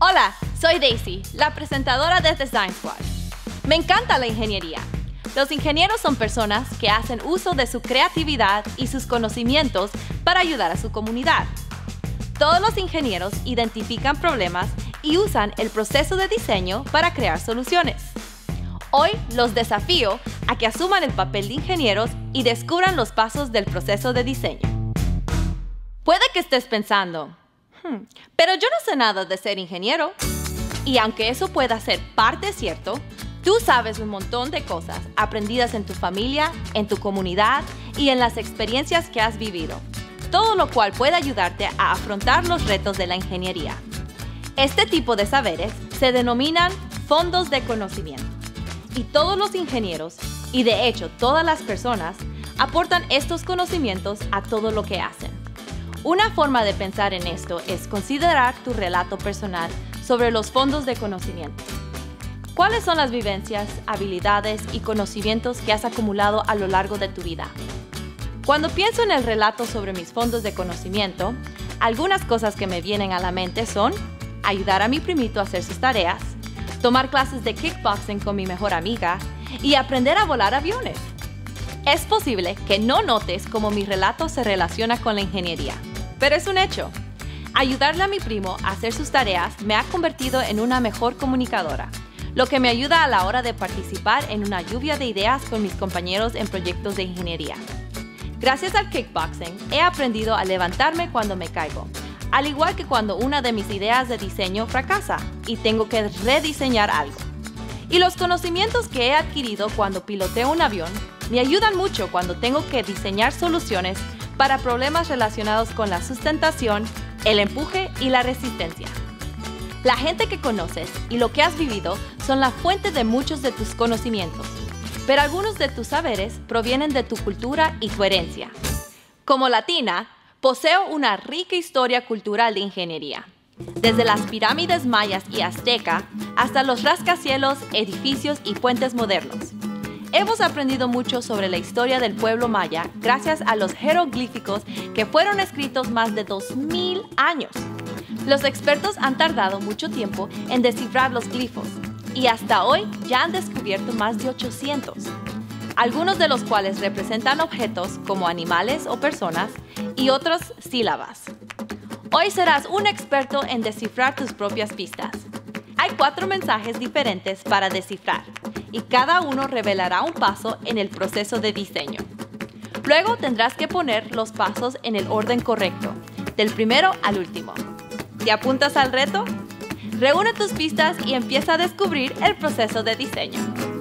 Hola, soy Daisy, la presentadora de Design Squad. Me encanta la ingeniería. Los ingenieros son personas que hacen uso de su creatividad y sus conocimientos para ayudar a su comunidad. Todos los ingenieros identifican problemas y usan el proceso de diseño para crear soluciones. Hoy los desafío a que asuman el papel de ingenieros y descubran los pasos del proceso de diseño. Puede que estés pensando, pero yo no sé nada de ser ingeniero. Y aunque eso pueda ser parte cierto, tú sabes un montón de cosas aprendidas en tu familia, en tu comunidad y en las experiencias que has vivido, todo lo cual puede ayudarte a afrontar los retos de la ingeniería. Este tipo de saberes se denominan fondos de conocimiento. Y todos los ingenieros, y de hecho todas las personas, aportan estos conocimientos a todo lo que hacen. Una forma de pensar en esto es considerar tu relato personal sobre los fondos de conocimiento. ¿Cuáles son las vivencias, habilidades y conocimientos que has acumulado a lo largo de tu vida? Cuando pienso en el relato sobre mis fondos de conocimiento, algunas cosas que me vienen a la mente son ayudar a mi primito a hacer sus tareas, tomar clases de kickboxing con mi mejor amiga y aprender a volar aviones. Es posible que no notes cómo mi relato se relaciona con la ingeniería, pero es un hecho. Ayudarle a mi primo a hacer sus tareas me ha convertido en una mejor comunicadora, lo que me ayuda a la hora de participar en una lluvia de ideas con mis compañeros en proyectos de ingeniería. Gracias al kickboxing, he aprendido a levantarme cuando me caigo, al igual que cuando una de mis ideas de diseño fracasa y tengo que rediseñar algo. Y los conocimientos que he adquirido cuando piloteo un avión me ayudan mucho cuando tengo que diseñar soluciones para problemas relacionados con la sustentación, el empuje y la resistencia. La gente que conoces y lo que has vivido son la fuente de muchos de tus conocimientos, pero algunos de tus saberes provienen de tu cultura y tu herencia. Como latina, poseo una rica historia cultural de ingeniería, desde las pirámides mayas y azteca hasta los rascacielos, edificios y puentes modernos. Hemos aprendido mucho sobre la historia del pueblo maya gracias a los jeroglíficos que fueron escritos más de 2000 años. Los expertos han tardado mucho tiempo en descifrar los glifos y hasta hoy ya han descubierto más de 800, algunos de los cuales representan objetos como animales o personas y otros sílabas. Hoy serás un experto en descifrar tus propias pistas. Hay 4 mensajes diferentes para descifrar y cada uno revelará un paso en el proceso de diseño. Luego tendrás que poner los pasos en el orden correcto, del primero al último. ¿Te apuntas al reto? Reúne tus pistas y empieza a descubrir el proceso de diseño.